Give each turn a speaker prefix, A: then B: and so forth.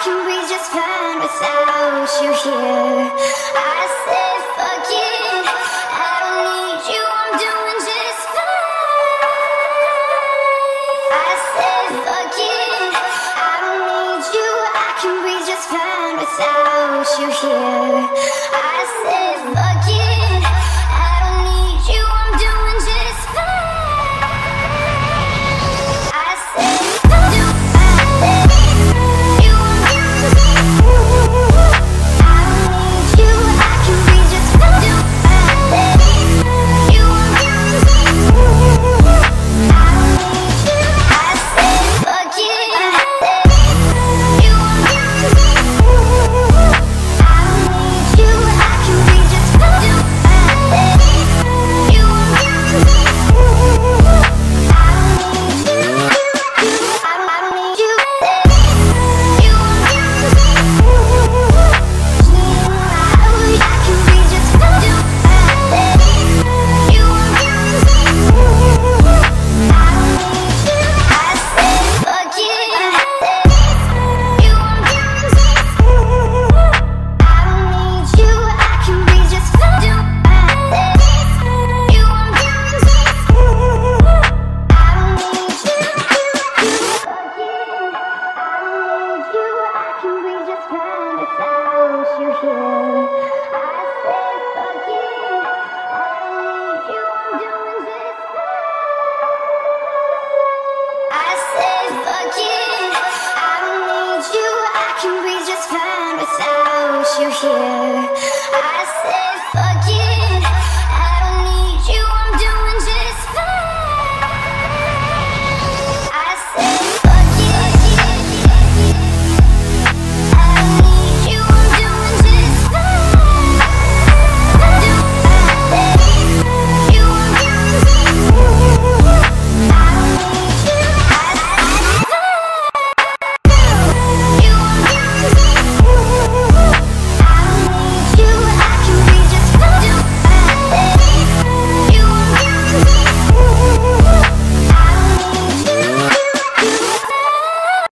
A: can breathe just fine without you here. I said fuck it, I don't need you, I'm doing just fine. I said fuck it, I don't need you, I can breathe just fine without you here. I said fuck